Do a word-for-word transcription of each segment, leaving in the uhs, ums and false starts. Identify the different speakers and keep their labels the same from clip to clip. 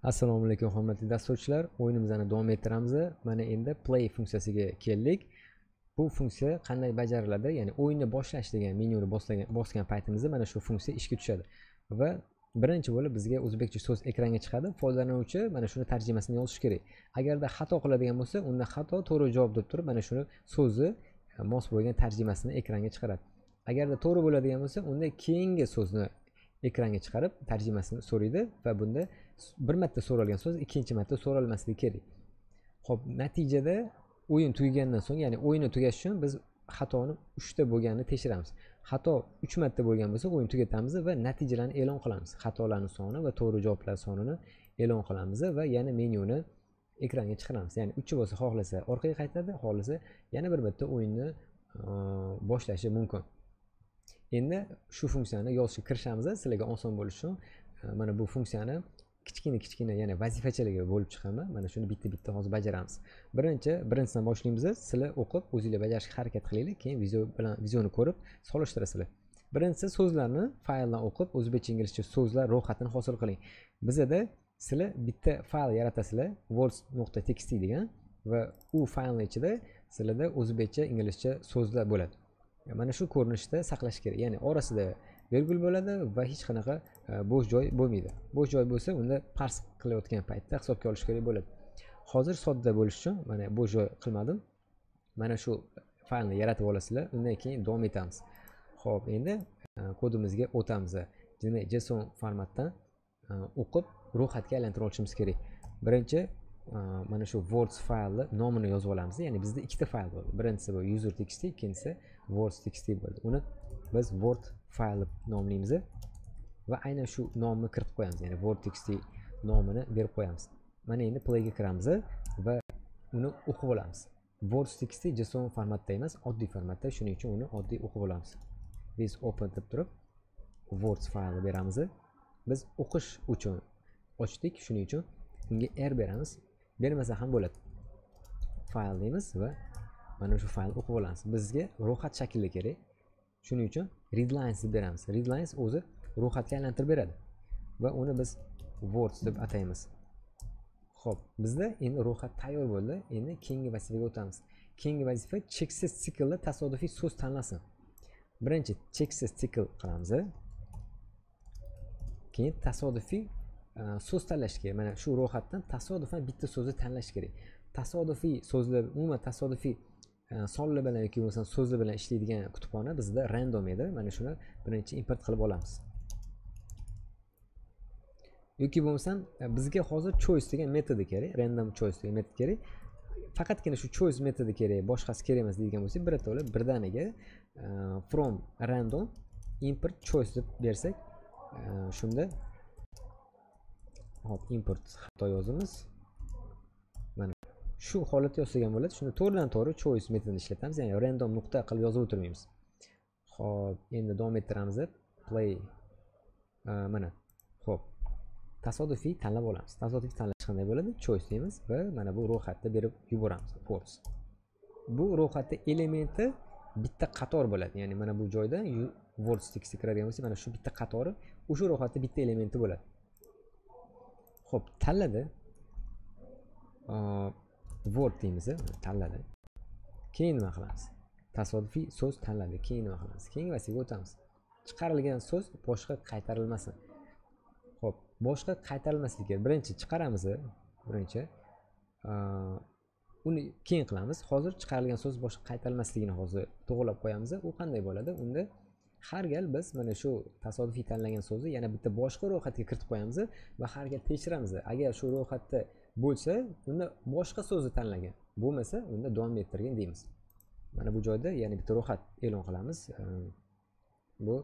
Speaker 1: Assalomu alaykum hurmatli dasturchilar. O'yinimizni davom ettiramiz. Mana endi play funksiyasiga keldik. Bu funksiya qanday bajariladi? Ya'ni o'yinni boshlash degan menyuni bosgan bosgan paytimizda mana shu funksiya ishga tushadi. Va birinchi bo'lib bizga o'zbekcha so'z ekranga chiqadi. Foydalanuvchi mana shuni tarjimasini yozish kerak. Agarda xato qiladigan bo'lsa, unda xato to'g'ri javob deb turib mana shuni so'zni mos bo'lgan tarjimasini ekranga chiqaradi. Agarda to'g'ri bo'ladigan bo'lsa, unda keyingi so'zni ekranga chiqarib tarjimasini so'raydi va bunda bir marta so'ralgan so'z ikkinchi marta so'ralmasligi kerak. Xo'p, natijada o'yin tugagandan so'ng, ya'ni o'yinni tugash uchun biz xatoni uchta bo'lganini tekshiramiz. Xato uch marta bo'lgan bo'lsa, o'yin tugatamiz va natijalarni e'lon qilamiz. Xatolarning soni va to'g'ri javoblar sonini e'lon qilamiz va yana menyuni ekranga chiqaramiz. Ya'ni uch bo'lsa, xohlasa orqaga qaytadi, xohlasa yana bir marta o'yinni boshlashi mumkin. Endi shu funksiyani yozishga kirishamiz. Sizlarga oson bo'lishi uchun mana bu funksiyani kichkina-kichkina, ya'ni vazifachalarga bo'lib chiqaman. Mana shuni bitta-bitta hozir bajaramiz. Birinchi, birinchisidan boshlaymiz. Sizlar o'qib, o'zingizlar bajarishga harakat qilinglar, keyin video bilan videoni ko'rib solishtirasizlar. Birinchisi, so'zlarni fayldan o'qib, o'zbekcha inglizcha so'zlar ro'yxatini hosil qiling. Bizda sizlar bitta fayl yaratasizlar, words.txt degan, va u faylning ichida sizlarda o'zbekcha inglizcha so'zlar bo'ladi. Mana shu ko'rinishda saqlash kerak. Ya'ni orasida virgul bo'ladi va hech qanaqa bo'sh joy bo'lmaydi. Bo'sh joy bo'lsa, unda parse qilayotgan paytda hisobga olish kerak bo'ladi. Hozir sodda bo'lish uchun mana bo'sh joy qilmadim. Mana shu faylni yaratib olasizlar, undan keyin davom etamiz. Xo'p, endi kodimizga o'tamiz. Demak, JSON formatdan o'qib ro'yxatga aylantirib olishimiz kerak. Birinchi mana shu words faylni nomini yozib olamiz. Ya'ni bizda ikkita fayl bor. Birinchisi bu user.txt, ikkinchisi words.txt bo'ldi. Uni biz word fayl deb nomlaymiz va aynan shu nomni kiritib qo'yamiz. Ya'ni word.txt nomini berib qo'yamiz. Mana endi playga kiramiz va uni o'qib olamiz. Words.txt JSON formatda emas, oddiy formatda, shuning uchun uni oddiy o'qib olamiz. Biz open deb turib words faylni beramiz. Biz o'qish uchun ochdik, shuning uchun unga r beramiz. Bermasa ham bo'ladi. Fayl deymiz va mana shu faylni o'qib olamiz. Bizga ro'yxat shaklida kerak. Shuning uchun readlines deb beramiz. Readlines o'zi ro'yxatga aylantirib beradi va uni biz words deb ataymiz. Xo'p, bizda endi ro'yxat tayyor bo'ldi. Endi keyingi vazifaga o'tamiz. Keyingi vazifa cheksiz siklda tasodifiy so'z tanlasin. Birinchi cheksiz sikl qilamiz. Keyin tasodifiy so'z tanlash kerak. Mana shu ro'yxatdan tasodifan bitta so'zni tanlash kerak. Tasodifiy so'zlar, umuman tasodifiy sonlar bilan yoki bo'lmasa so'zlar bilan ishlaydigan kutubxona bizda random edi. Mana shuni birinchi import qilib olamiz. Yoki bo'lmasa bizga hozir choice degan metodi kerak, random choice degan metod kerak. Faqatgina shu choice metodi kerak, boshqasi kerak emas deydigan bo'lsak, birato'la birdaniga from random import choice deb bersak, shunda hop import xato yozamiz. Mana shu holatda yozilgan bo'ladi. Shuni to'g'ridan to'g'ri choice metodini ishlatamiz. Ya'ni random nuqta qilib yozib o'tirmaymiz. Xo'p, endi davom ettiramiz. Play mana. Xo'p. Tasodifiy tanlab olamiz. Tasodifiy tanlash qanday bo'ladi? Choice deymiz va mana bu ro'yxatda berib yuboramiz. Words. Bu ro'yxatda elementi bitta qator bo'ladi. Ya'ni mana bu joyda words teksti kiradigan bo'lsa, mana shu bitta qatori o'sha ro'yxatda bitta elementi bo'ladi. Xo'p, tanladi. Word deymiz, tanladi. Keyin nima qilamiz? Tasodifiy so'z tanladi. Keyin nima qilamiz? Keyin vazifaga o'tamiz. Chiqarilgan so'z boshqa qaytarilmasin. Xo'p, boshqa qaytarilmasligi. Birinchi chiqaramiz, birinchi uni keyin qilamiz. Hozir chiqarilgan so'z boshqa qaytarilmasligini hozir to'g'rilab qo'yamiz. U qanday bo'ladi? Unda har gal biz mana shu tasodifiy tanlagan so'zni yana bitta boshqa ro'yxatga kiritib qo'yamiz va har gal tekshiramiz. Agar shu ro'yxatda bo'lsa, unda boshqa so'zni tanlagan. Bo'lmasa, unda davom ettirgan deymiz. Mana bu joyda yana bitta ro'yxat e'lon qilamiz. Bu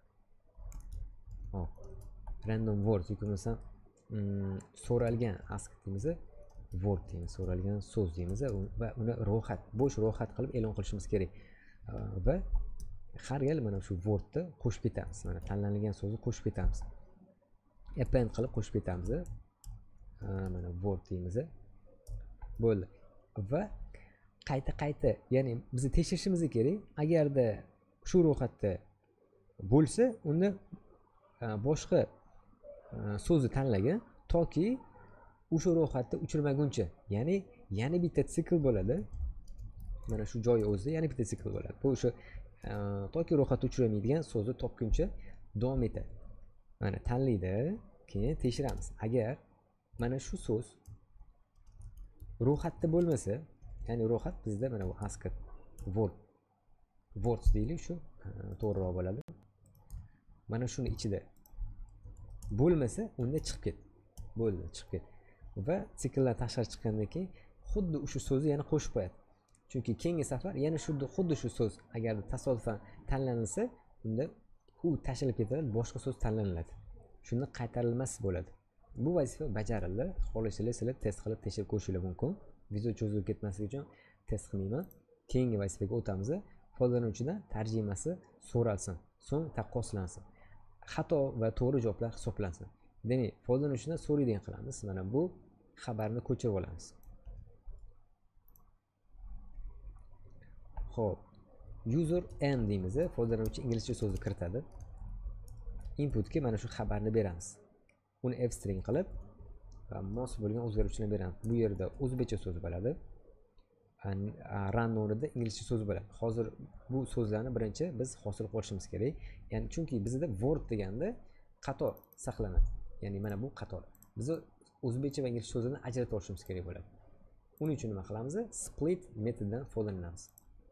Speaker 1: hop random words yoki bo'lmasa so'ralgan ask deymiz. Word deymiz, so'ralgan so'z deymiz va uni ro'yxat, bo'sh ro'yxat qilib e'lon qilishimiz kerak. Va har gal mana shu wordni qo'shib ketamiz. Mana tanlangan so'zni qo'shib ketamiz. Append qilib qo'shib ketamiz. Mana word deymiz. Bo'ldi. Va qayta-qayta, ya'ni biz tekshirishimiz kerak. Agarda shu ro'yxatda bo'lsa, unda boshqa so'zni tanlagan toki o'sha ro'yxatni o'chirmaguncha, ya'ni yana bitta sikl bo'ladi. Mana shu joyi o'zida yana bitta sikl bo'ladi. Bu o'sha toki ro'yxatni o'chirmaydigan so'zni topguncha davom etadi. Mana tanlaydi, keyin tekshiramiz. Agar mana shu so'z ro'yxatda bo'lmasa, ya'ni ro'yxat bizda mana bu asked word words deylik, shu to'g'riroq bo'ladi. Mana shuni ichida bo'lmasa, unda chiqib ket. Bo'ldi, chiqib ket. Va sikldan tashqari chiqqandan keyin xuddi o'sha so'zni yana qo'shib qo'yadi. Chunki keyingi safar yana xuddi xuddi shu so'z agar tasodifan tanlanilsa, unda u tashlanib ketadi, boshqa so'z tanlaniladi. Shunda qaytarilmas bo'ladi. Bu vazifa bajarildi. Xohlasanglar sizlar test qilib tekshirib ko'rishingiz mumkin. Video cho'zilib ketmasligi uchun test qilmayman. Keyingi vazifaga o'tamiz. Foydalanuvchidan tarjimasi so'ralsin, so'ng taqqoslansin. Xato va to'g'ri javoblar hisoblansin. Demak, foydalanuvchidan so'raydigan qilamiz. Mana bu xabarni ko'chirib olamiz. Xo'p, user n deymiz. Foydalanuvchi inglizcha so'zni kiritadi. Inputga mana shu xabarni beramiz. Uni f string qilib mos bo'lgan o'zgaruvchilarni beramiz. Bu yerda o'zbekcha so'z bo'ladi. Run o'rnida inglizcha so'z bo'ladi. Hozir bu so'zlarni birinchi biz hosil qilishimiz kerak. Ya'ni chunki bizda word deganda qator saqlanadi. Ya'ni mana bu qator. Biz o'zbekcha va inglizcha so'zlarni ajratib olishimiz kerak bo'ladi. Uning uchun nima qilamiz? Split metodidan foydalanamiz.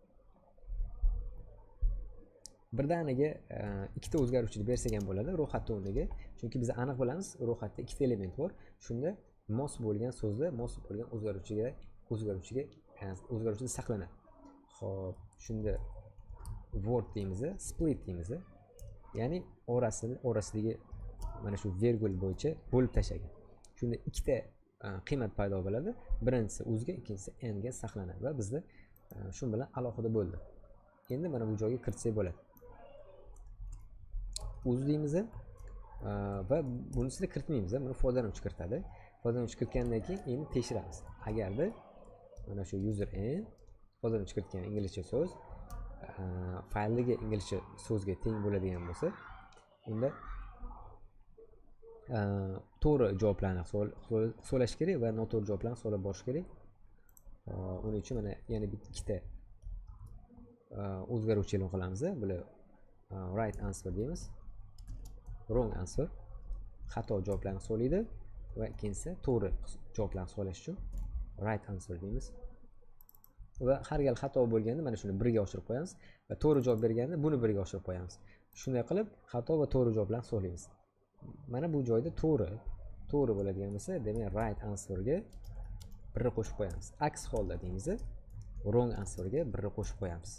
Speaker 1: Birdaniga ikkita o'zgaruvchini bersak ham bo'ladi ro'yxat o'rniga. Chunki biz aniq bilamiz, ro'yxatda ikkita element bor. Shunda mos bo'lgan so'zda mos bo'lgan o'zgaruvchiga o'zgaruvchiga o'zgaruvchi saqlanadi. Xo'p, shunda word deymiz, split deymiz. Ya'ni orasini orasidagi mana shu vergul bo'yicha bo'lib tashlagan. Shunda ikkita qiymat paydo bo'ladi. Birinchisi o'zga, ikkinchisi n ga saqlanadi va bizda shu bilan alohida bo'ldi. Endi mana bu joyga kiritsak bo'ladi. O'z deymiz va bunisini kiritmaymiz. Buni foydalanuvchi kiritadi. Foydalanuvchi kiritgandan keyin endi tekshiramiz. Agarda mana shu user n foydalanuvchi kiritgan inglizcha so'z fayldagi inglizcha so'zga teng bo'ladigan bo'lsa, unda to'g'ri javoblarni so'rash kerak va noto'g'ri javoblarni so'rab borish kerak. Uning uchun mana yana ikkita o'zgaruvchi e'lon qilamiz. Bular right answer deymiz. Wrong answer xato javoblarni so'raydi va ikkinchisi to'g'ri javoblarni so'rash uchun right answer deymiz. Va har gal xato bo'lganda mana shuni birga oshirib qo'yamiz va to'g'ri javob berganda buni birga oshirib qo'yamiz. Shunday qilib xato va to'g'ri javoblarni so'raymiz. Mana bu joyda to'g'ri to'g'ri bo'ladigan bo'lsa, demak right answer ga birni qo'shib qo'yamiz. Aks holda deymiz, wrong answer ga birni qo'shib qo'yamiz.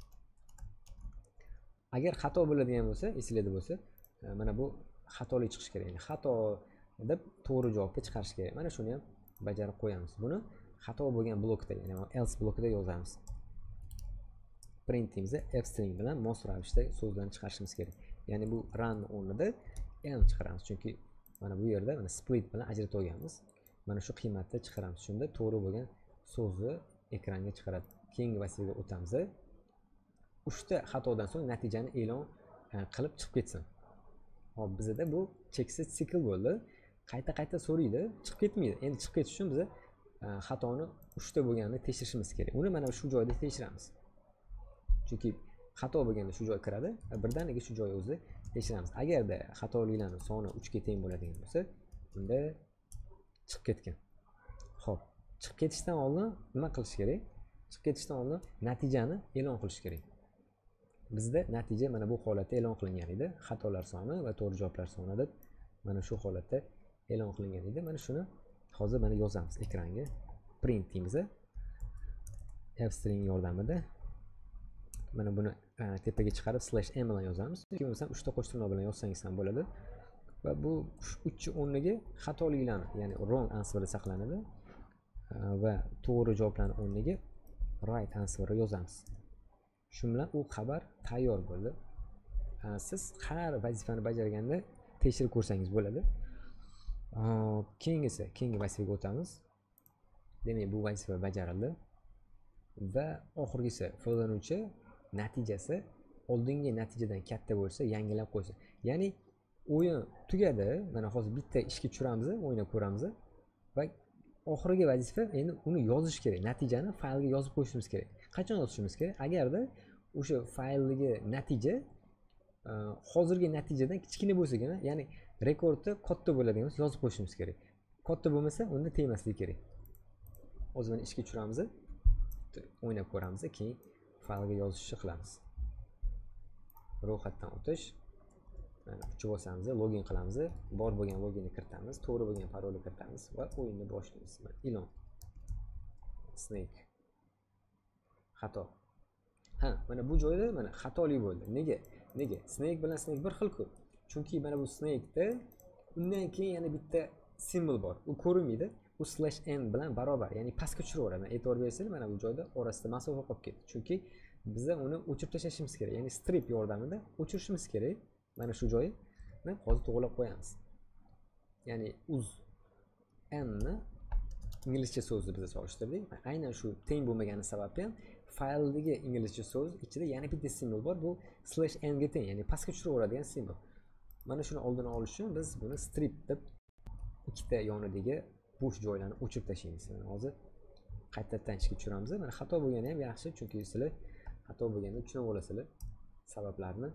Speaker 1: Agar xato bo'ladigan bo'lsa, esingizda bo'lsa, mana bu xatolik chiqish kerak. Ya'ni xato deb to'g'ri javobni chiqarish kerak. Mana shuni ham bajarib qo'yamiz. Buni xato bo'lgan blokda, ya'ni else blokida yozamiz. Print deymiz, f string bilan mos ravishda so'zlarni chiqarishimiz kerak. Ya'ni bu run o'rnida n chiqaramiz. Chunki mana bu yerda mana split bilan ajratib olganmiz. Mana shu qiymatni chiqaramiz. Shunda to'g'ri bo'lgan so'zni ekranga chiqaradi. Keyingi vazifaga o'tamiz. uchta xatodan so'ng natijani e'lon qilib chiqib ketsin. Hop, bizda bu cheksiz sikl bo'ldi. Qayta-qayta so'raydi, chiqib ketmaydi. Endi chiqib ketish uchun biz xatoni uchta bo'lganini tekshirishimiz kerak. Uni mana shu joyda tekshiramiz. Chunki xato bo'lganda shu joy kiradi, birdaniga shu joy o'zida tekshiramiz. Agarda xatoliklarning soni uch ga teng bo'ladigan bo'lsa, unda chiqib ketgan. Xo'p, chiqib ketishdan oldin nima qilish kerak? Chiqib ketishdan oldin natijani e'lon qilish kerak. Bizda natija mana bu holatda e'lon qilingan edi. Xatolar soni va to'g'ri javoblar soni deb mana shu holatda e'lon qilingan edi. Mana shuni hozir mana yozamiz ekranga. Print deymiz. F string yordamida mana buni tepaga chiqarib slash m bilan yozamiz. Yoki bo'lmasa uchta qo'shtirnoq bilan yozsangiz ham bo'ladi. Va bu uch o'rniga xatoliklarni, ya'ni wrong answer saqlanadi va to'g'ri javoblarni o'rniga right answer yozamiz. Shu bilan u xabar tayyor bo'ldi. Siz har vazifani bajarganda tekshirib ko'rsangiz bo'ladi. Keyingisi, keyingi vazifaga o'tamiz. Demak, bu vazifa bajarildi. Va oxirgisi foydalanuvchi natijasi oldingi natijadan katta bo'lsa, yangilab qo'ysa. Ya'ni o'yin tugadi. Mana hozir bitta ishga tushiramiz, o'ynab ko'ramiz. va oxirgi vazifa endi uni yozish kerak, natijani faylga yozib qo'yishimiz kerak. Qachon yozishimiz kerak? Agarda o'sha fayldagi natija hozirgi natijadan kichkina bo'lsa-gina, ya'ni rekordda katta bo'ladigan bo'lsa yozib qo'yishimiz kerak. Katta bo'lmasa, unda tegmasligi kerak. Hozir mana ishga tushiramiz, o'ynab ko'ramiz, keyin faylga yozishni qilamiz. Ro'yxatdan o'tish. Mana uchi bosamiz, login qilamiz, bor bo'lgan loginni kiritamiz, to'g'ri bo'lgan parolni kiritamiz va o'yinni boshlaymiz. Ilon. Snake. Xato. Ha, mana bu joyda mana xatolik bo'ldi. Nega? Nega? Snake bilan Snake bir xil-ku. Chunki mana bu Snake'da undan keyin yana bitta simbol bor. U ko'rinmaydi. U slash n bilan barobar, ya'ni pastga tushiraveradi. Mana e'tibor bersanglar, mana bu joyda orasida masofa qolib ketdi. Chunki biz uni o'chirib tashlashimiz kerak. Ya'ni strip yordamida o'chirishimiz kerak. Mana shu joyini hozir to'g'rilab qo'yamiz. Ya'ni uz n ni inglizcha so'zni biz solishtirdik. Aynan shu teng bo'lmagani sababli ham fayldagi inglizcha so'z ichida yana bitta simbol bor. Bu slash n ga teng, ya'ni pastga tushiraveradigan simbol. Mana shuni oldini olish uchun biz buni strip deb ikkita yonidagi bo'sh joylarni o'chirib tashlaymiz. Hozir qaytadan ishga tushiramiz. Mana xato bo'lgani ham yaxshi, chunki sizlar xato bo'lganda tushunib olasizlar sabablarini.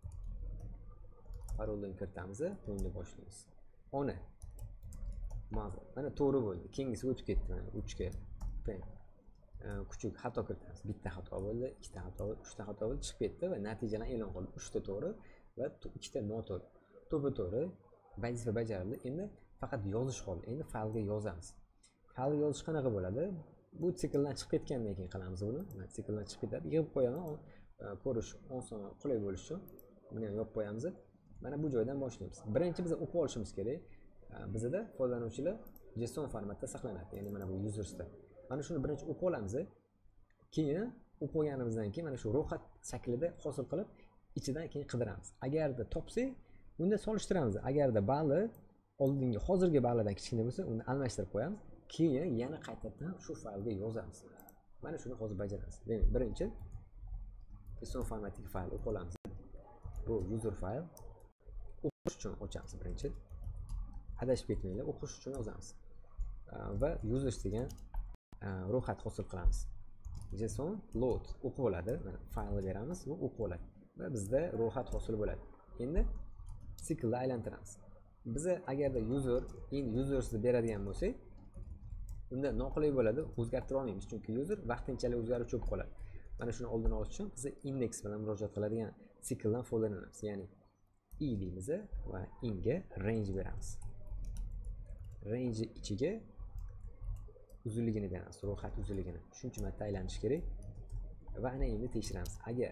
Speaker 1: Parolni kiritamiz, o'yinni boshlaymiz. Ona. Ma'lum. Mana to'g'ri bo'ldi. Keyingisi o'tib ketdi. Mana uch ga pen. Kuchuk xato kiritamiz. Bitta xato bo'ldi, ikkita xato bo'ldi, uchta xato bo'ldi, chiqib ketdi va natijalar e'lon qildi. uchta to'g'ri va ikkita noto'g'ri. To'g'ri to'g'ri vazifa bajarildi. Endi faqat yozish qoldi. Endi faylga yozamiz. Faylga yozish qanaqa bo'ladi? Bu sikldan chiqib ketgandan keyin qilamiz buni. Mana sikldan chiqib ketadi. Yig'ib qo'yaman, ko'rish oson, qulay bo'lishi uchun buni ham yopib qo'yamiz. Mana bu joydan boshlaymiz. Birinchi biz o'qib olishimiz kerak. Bizda foydalanuvchilar JSON formatda saqlanadi. Ya'ni mana bu usersda. Mana shuni birinchi o'qib olamiz. Keyin o'qib olganimizdan keyin mana shu ro'yxat shaklida hosil qilib, ichidan keyin qidiramiz. Agarda topsak, unda solishtiramiz. Agarda balli oldingi hozirgi ballidan kichkina bo'lsa, uni almashtirib qo'yamiz. Keyin yana qaytadan shu faylga yozamiz. Mana shuni hozir bajaramiz. Demak, birinchi JSON formatdagi fayl o'qib olamiz. Bu user fayl. O'qish uchun ochamiz birinchi. Adashib ketmanglar, o'qish uchun yozamiz. Va users degan ro'yxat hosil qilamiz. JSON load o'qib oladi. Mana faylni beramiz, u o'qib oladi va bizda ro'yxat hosil bo'ladi. Endi siklni aylantiramiz. Biz agarda user in users deb beradigan bo'lsak, unda noqulay bo'ladi, o'zgartira olmaymiz, chunki user vaqtinchalik o'zgarib cho'p qoladi. Mana shuni oldini olish uchun biz index bilan murojaat qiladigan sikldan foydalanamiz. Ya'ni i deymiz va inga range beramiz. Range ichiga uzunligini beramiz, ro'yxat uzunligini. Shuncha marta aylanish kerak. Va ana endi tekshiramiz. Agar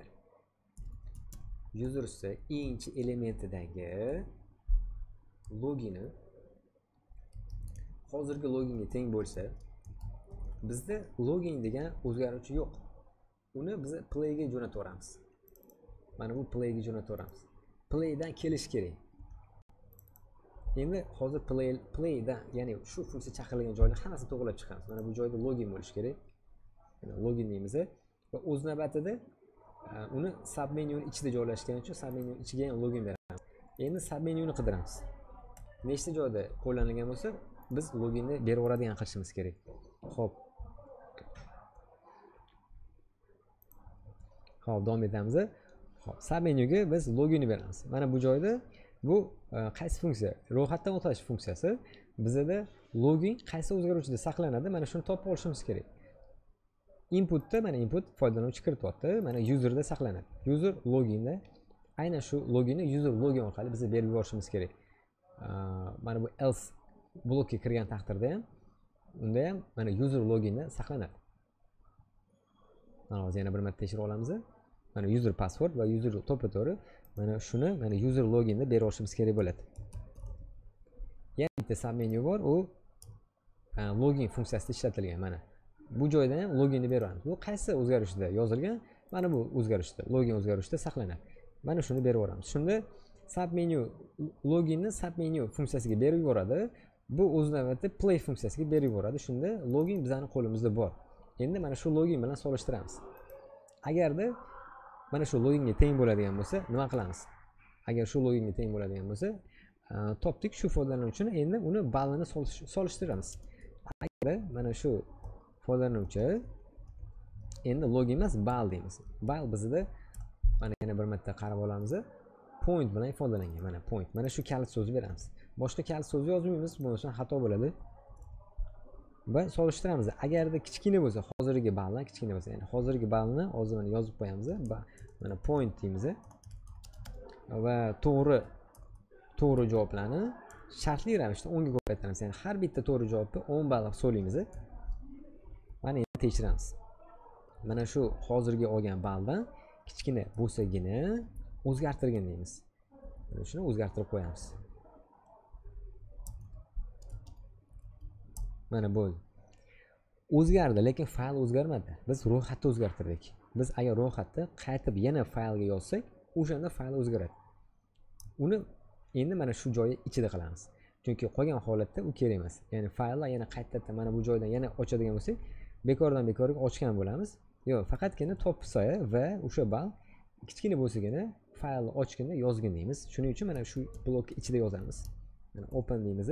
Speaker 1: users inchi elementidagi logini hozirgi loginga teng bo'lsa, bizda login degan o'zgaruvchi yo'q. Uni biz playga jo'nataveramiz. Mana bu playga jo'nataveramiz. Playdan kelish kerak. Endi hozir play playdan, ya'ni shu funksiya chaqirilgan joyni hammasini to'g'rilab chiqamiz. Mana bu joyda login bo'lishi kerak. Mana login deymiz va o'z navbatida uni submenyuning ichida joylashgani uchun submenyuning ichiga ham login beramiz. Endi submenyuni qidiramiz. Nechta joyda qo'llanilgan bo'lsa, biz loginni berib yuboradigan qilishimiz kerak. Xo'p. Xo'p, davom etamiz. Xo'p, submenyuga biz loginni beramiz. Mana bu joyda bu qaysi funksiya? Ro'yxatdan o'tish funksiyasi. Bizda login qaysi o'zgaruvchida saqlanadi? Mana shuni topib olishimiz kerak. Inputda mana input foydalanuvchi kirityapti. Mana userda saqlanadi. User loginda aynan shu loginni user login orqali biz berib yuborishimiz kerak. Mana bu else blokka kirgan taqdirda ham unda ham mana user loginda saqlanadi. Mana hozir yana bir marta tekshirib olamiz. Mana user password va user to'ppa-to'g'ri mana shuni mana user loginda berib olishimiz kerak bo'ladi. Yana bitta submenu bor, u login funksiyasida ishlatilgan mana. Bu joyda ham loginni beramiz. Bu qaysi o'zgarishda yozilgan? Mana bu o'zgarishda, login o'zgarishda saqlanadi. Mana shuni berib yuboramiz. Shunda submenu loginni submenu funksiyasiga berib yuboradi. Bu o'z navbatida play funksiyasiga berib yuboradi. Shunda login bizning qo'limizda bor. Endi mana shu login bilan solishtiramiz. Agarda mana shu loginga teng bo'ladigan bo'lsa, nima qilamiz? Agar shu loginga teng bo'ladigan bo'lsa, topdik shu foydalanuvchini, endi uni ballini solishtiramiz. agar mana shu foydalanuvchi endi login emas bal deymiz. Bal bizda mana yana bir marta qarab olamiz. Point bilan ifodalangan. Mana point. Mana shu kalit so'zni beramiz. Boshqa kalit so'z yozmaymiz, bo'lmasa xato bo'ladi. Va solishtiramiz. Agarda kichkina bo'lsa, hozirgi baldan kichkina bo'lsa, ya'ni hozirgi balni hozir mana yozib qo'yamiz. Mana point deymiz. Va to'g'ri to'g'ri javoblarni shartli ravishda o'nga ko'paytiramiz. Ya'ni har bitta to'g'ri javobni o'n ball so'laymiz. Mana endi tekshiramiz. Mana shu hozirgi olgan balldan kichkina bo'lsagina o'zgartirgin deymiz. Mana shuni o'zgartirib qo'yamiz. Mana bo'ldi. O'zgardi, lekin fayl o'zgarmadi. Biz ro'yxatni o'zgartirdik. Biz agar ro'yxatni qaytib yana faylga yozsak, o'shanda fayl o'zgaradi. Uni endi mana shu joyi ichida qilamiz. Chunki qolgan holatda u kerak emas. Ya'ni fayllar yana qaytadan mana bu joydan yana ochadigan bo'lsak, bekordan bekorga ochgan bo'lamiz. Yo'q, faqatgina top soya va o'sha ball kichkina bo'lsagina faylni ochganda yozgin deymiz. Shuning uchun mana shu blok ichida yozamiz. Mana open deymiz.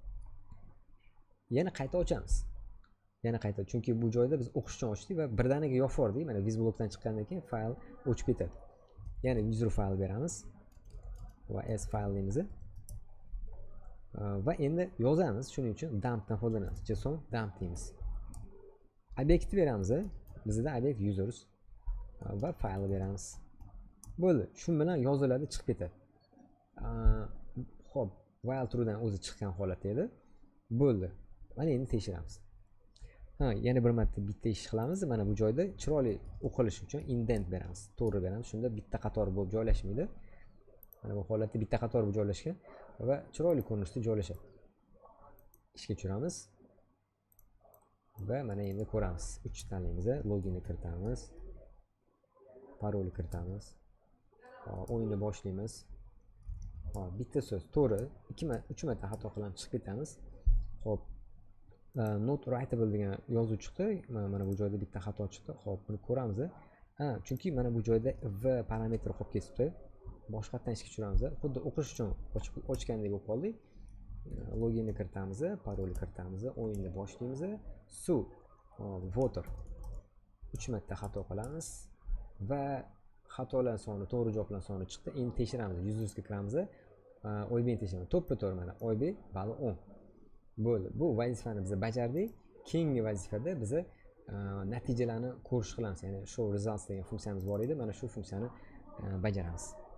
Speaker 1: Yana qayta ochamiz. Yana qayta, chunki bu joyda biz o'qish uchun ochdik va birdaniga yofordik. Mana viz blokdan chiqqandan keyin fayl o'chib ketadi. Yana user fayl beramiz va s fayl deymiz. Va endi yozamiz. Shuning uchun dumpdan foydalanamiz. Json dump deymiz. Obyektni beramiz. Bizda obyekt users va fayl beramiz. Bo'ldi. Shu bilan yoziladi, chiqib ketadi. Xo'p, while truedan o'zi chiqqan holat edi. Bo'ldi. Mana endi tekshiramiz. Ha, yana bir marta bitta ish qilamiz. Mana bu joyda chiroyli o'qilishi uchun indent beramiz. To'g'ri beramiz. Shunda bitta qator bo'lib joylashmaydi. Mana bu holatda bitta qator bo'lib joylashgan va chiroyli ko'rinishda joylashadi. Ishga tushiramiz. Va mana endi ko'ramiz. uch tanlaymiz. Loginni kiritamiz. Parolni kiritamiz. Hop, o'yinni boshlaymiz. Hop, bitta so'z to'g'ri, ikki marta, uch marta xato qilib chiqib ketamiz. Hop, not writable degan yozuv chiqdi. Mana bu joyda bitta xato chiqdi. Hop, buni ko'ramiz. Ha, chunki mana bu joyda v parametri qolib ketibdi. Boshqatdan ishga tushiramiz. Xuddi o'qish uchun ochgandek bo'lib qoldik. Loginni kiritamiz, parolni kiritamiz, o'yinni boshlaymiz. Suv, water. uch marta xato qilamiz va xatolar soni, to'g'ri javoblar soni chiqdi. Endi tekshiramiz. Usersga kiramiz. Oybni tekshiramiz. To'ppa-to'g'ri mana oyb bali o'n. Bo'ldi. Bu vazifani biz bajardik. Keyingi vazifada biz natijalarni ko'rish qilamiz. Ya'ni show results degan funksiyamiz bor edi. Mana shu funksiyani bajaramiz.